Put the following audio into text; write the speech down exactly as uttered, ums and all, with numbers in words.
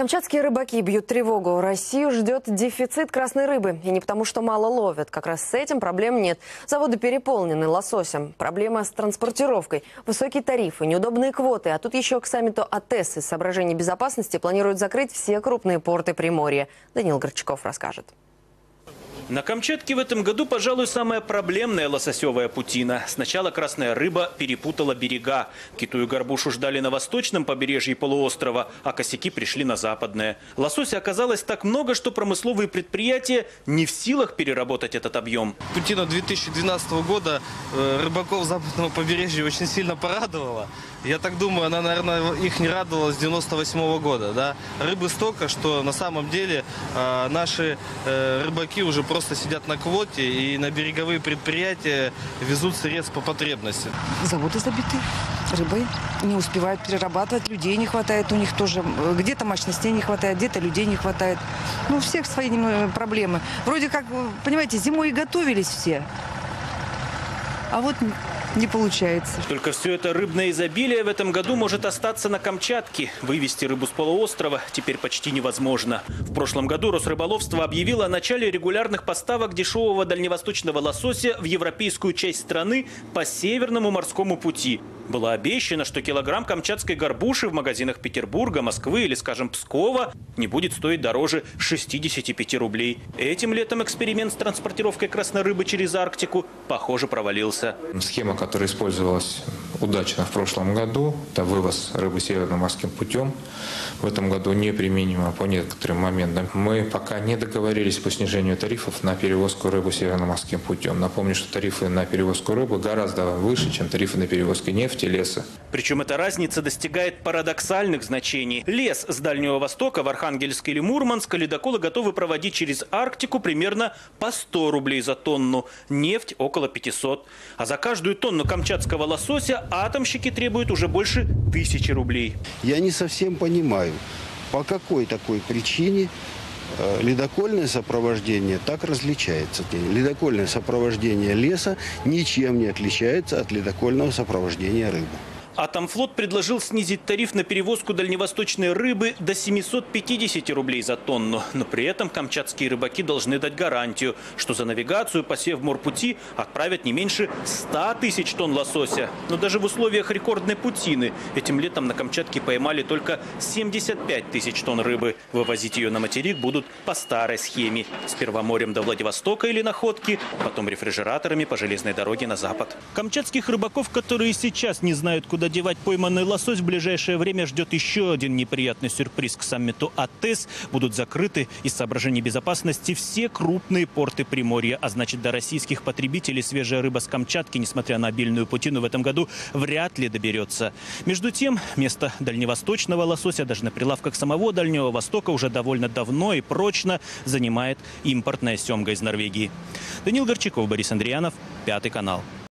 Камчатские рыбаки бьют тревогу. Россию ждет дефицит красной рыбы. И не потому, что мало ловят. Как раз с этим проблем нет. Заводы переполнены лососем. Проблема с транспортировкой. Высокие тарифы, неудобные квоты. А тут еще к саммиту АТЭС из соображений безопасности планируют закрыть все крупные порты Приморья. Даниил Горчаков расскажет. На Камчатке в этом году, пожалуй, самая проблемная лососевая путина. Сначала красная рыба перепутала берега. Киту и горбушу ждали на восточном побережье полуострова, а косяки пришли на западное. Лосося оказалось так много, что промысловые предприятия не в силах переработать этот объем. Путина две тысячи двенадцатого года рыбаков западного побережья очень сильно порадовала. Я так думаю, она, наверное, их не радовала с девяносто восьмого года. Да? Рыбы столько, что на самом деле э, наши э, рыбаки уже просто сидят на квоте и на береговые предприятия везут сырец по потребности. Заводы забиты рыбой, не успевают перерабатывать, людей не хватает у них тоже. Где-то мощностей не хватает, где-то людей не хватает. Ну, у всех свои проблемы. Вроде как, понимаете, зимой и готовились все, а вот не получается. Только все это рыбное изобилие в этом году может остаться на Камчатке. Вывести рыбу с полуострова теперь почти невозможно. В прошлом году Росрыболовство объявило о начале регулярных поставок дешевого дальневосточного лосося в европейскую часть страны по Северному морскому пути. Было обещано, что килограмм камчатской горбуши в магазинах Петербурга, Москвы или, скажем, Пскова не будет стоить дороже шестидесяти пяти рублей. Этим летом эксперимент с транспортировкой красной рыбы через Арктику, похоже, провалился. Схема, которая использовалась удачно в прошлом году, это вывоз рыбы северным морским путем, в этом году неприменима по некоторым моментам. Мы пока не договорились по снижению тарифов на перевозку рыбы северным морским путем. Напомню, что тарифы на перевозку рыбы гораздо выше, чем тарифы на перевозку нефти, леса. Причем эта разница достигает парадоксальных значений. Лес с Дальнего Востока в Архангельск или Мурманск ледоколы готовы проводить через Арктику примерно по сто рублей за тонну. Нефть около пятисот. А за каждую тонну камчатского лосося атомщики требуют уже больше тысячи рублей. Я не совсем понимаю, по какой такой причине ледокольное сопровождение так различается. Ледокольное сопровождение леса ничем не отличается от ледокольного сопровождения рыбы. Атомфлот предложил снизить тариф на перевозку дальневосточной рыбы до семисот пятидесяти рублей за тонну. Но при этом камчатские рыбаки должны дать гарантию, что за навигацию по Севморпути отправят не меньше ста тысяч тонн лосося. Но даже в условиях рекордной путины этим летом на Камчатке поймали только семьдесят пять тысяч тонн рыбы. Вывозить ее на материк будут по старой схеме. Сперва морем до Владивостока или Находки, потом рефрижераторами по железной дороге на запад. Камчатских рыбаков, которые сейчас не знают, куда девать пойманный лосось, в ближайшее время ждет еще один неприятный сюрприз. К саммиту АТЭС будут закрыты из соображений безопасности все крупные порты Приморья. А значит, до российских потребителей свежая рыба с Камчатки, несмотря на обильную путину, в этом году вряд ли доберется. Между тем, место дальневосточного лосося даже на прилавках самого Дальнего Востока уже довольно давно и прочно занимает импортная семга из Норвегии. Даниил Горчаков, Борис Андриянов, Пятый канал.